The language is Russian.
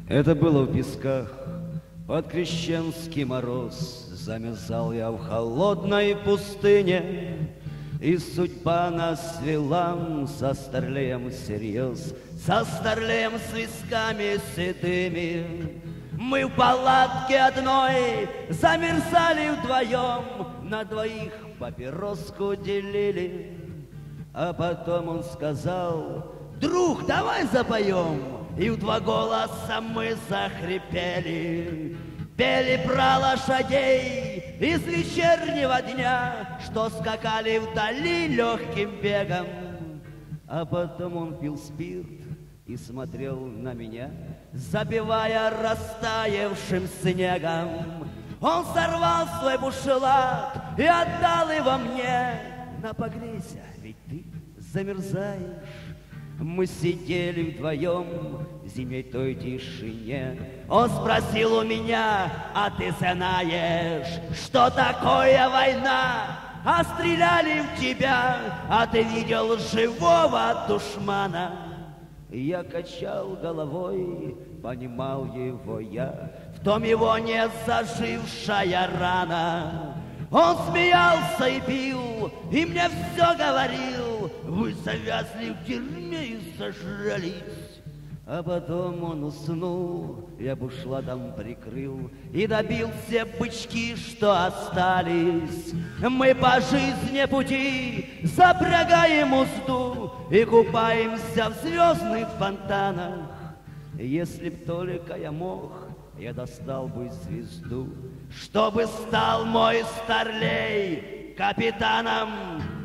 Это было в Песках, под крещенский мороз. Замерзал я в холодной пустыне, и судьба нас свела со Старлеем всерьез, со Старлеем с висками седыми. Мы в палатке одной замерзали вдвоем, на двоих папироску делили. А потом он сказал: друг, давай запоем. И в два голоса мы захрипели. Пели про лошадей из вечернего дня, что скакали вдали легким бегом. А потом он пил спирт и смотрел на меня, запивая растаявшим снегом. Он сорвал свой бушлат и отдал его мне. На, погрейся, ведь ты замерзаешь. Мы сидели вдвоем в зимней той тишине. Он спросил у меня: а ты знаешь, что такое война? А стреляли в тебя, а ты видел живого душмана? Я качал головой, понимал его я, в том его не зажившая рана. Он смеялся и пил, и мне все говорил: вы завязли в тюрьме и сожрались. А потом он уснул, я бушладом прикрыл и добил все бычки, что остались. Мы по жизни пути запрягаем узду и купаемся в звездных фонтанах. Если б только я мог, я достал бы звезду, чтобы стал мой Старлей капитаном